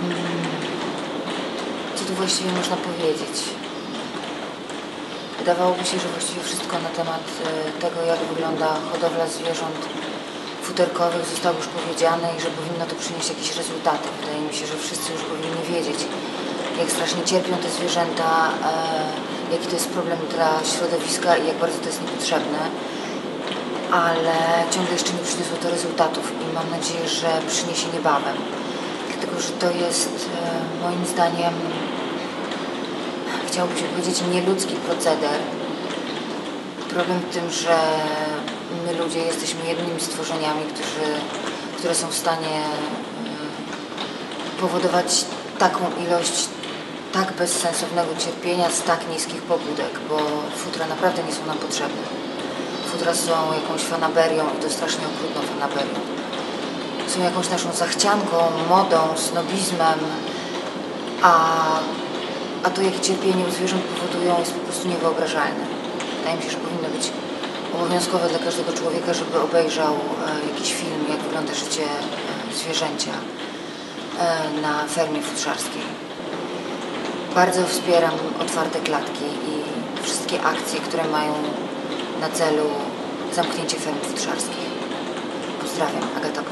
Co tu właściwie można powiedzieć? Wydawałoby się, że właściwie wszystko na temat tego, jak wygląda hodowla zwierząt futerkowych zostało już powiedziane i że powinno to przynieść jakieś rezultaty. Wydaje mi się, że wszyscy już powinni wiedzieć, jak strasznie cierpią te zwierzęta, jaki to jest problem dla środowiska i jak bardzo to jest niepotrzebne. Ale ciągle jeszcze nie przyniosło to rezultatów i mam nadzieję, że przyniesie niebawem. Dlatego, że to jest moim zdaniem, chciałoby się powiedzieć, nieludzki proceder. Problem w tym, że my ludzie jesteśmy jedynymi stworzeniami, które są w stanie powodować taką ilość tak bezsensownego cierpienia z tak niskich pobudek, bo futra naprawdę nie są nam potrzebne. Futra są jakąś fanaberią i to strasznie okrutną fanaberią. Są jakąś naszą zachcianką, modą, snobizmem, a to, jakie cierpienie u zwierząt powodują, jest po prostu niewyobrażalne. Wydaje mi się, że powinno być obowiązkowe dla każdego człowieka, żeby obejrzał jakiś film, jak wygląda życie zwierzęcia na fermie futrzarskiej. Bardzo wspieram otwarte klatki i wszystkie akcje, które mają na celu zamknięcie ferm futrzarskich. Pozdrawiam, Agata.